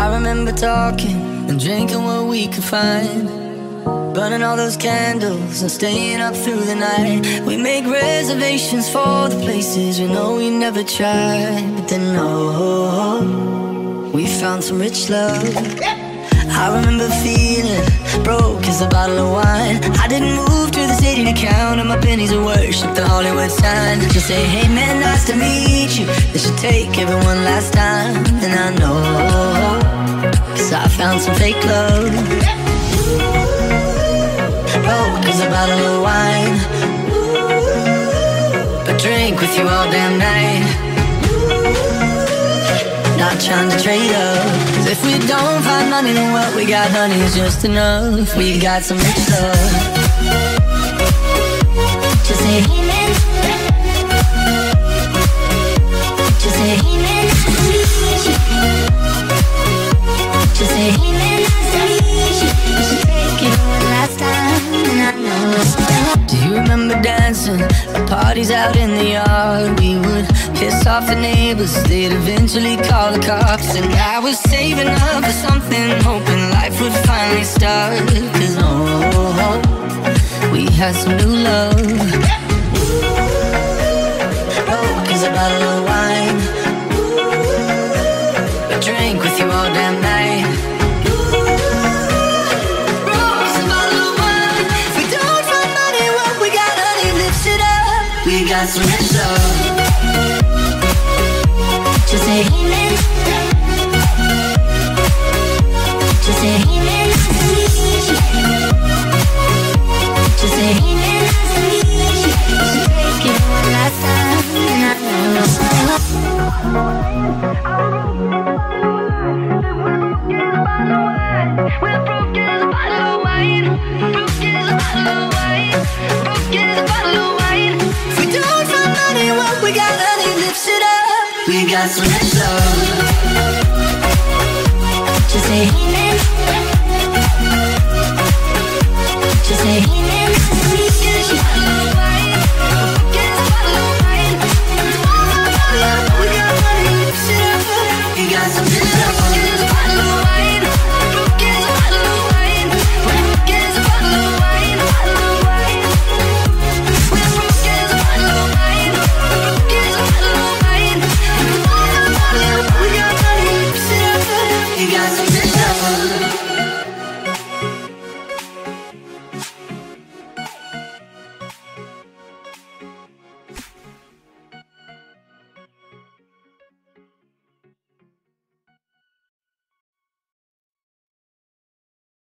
I remember talking and drinking what we could find, burning all those candles and staying up through the night. We make reservations for the places we know we never tried. But then oh, we found some rich love. I remember feeling broke as a bottle of wine. I didn't move to the city to count on my pennies of worship the Hollywood sign. Just say, hey man, nice to meet you. This should take everyone last time. And I know, 'cause I found some fake love. Broke as a bottle of wine, but drink with you all damn night. Not trying to trade up, 'cause if we don't find money, then what we got, honey, is just enough. We got some rich love. Just say hey man. Just say hey man, nice to meet you. Just say hey man, nice to meet you. You should take it one last time, and I know. Do you remember dancing at parties out in the yard? We would piss off the neighbors, they'd eventually call the cops. And I was saving up for something, hoping life would finally start. 'Cause oh, we had some new love. Broke as a bottle of wine, but drink with you all damn night. Broke as a bottle of wine. If we don't find money, what we got, honey, lifts it up. We got some rich love. Just say hey man. Just say hey man, nice to meet you. Just say hey man, nice to meet you. You should take it one last time, and I know. We're broke as a bottle of wine. Broke as a bottle of wine. Broke as a bottle of wine. If we don't find money, what we got, honey, lifts it up. We got some rich love. Just say hey man. Just say hey man, nice to meet you. We got money, lifts it up. We got some rich love.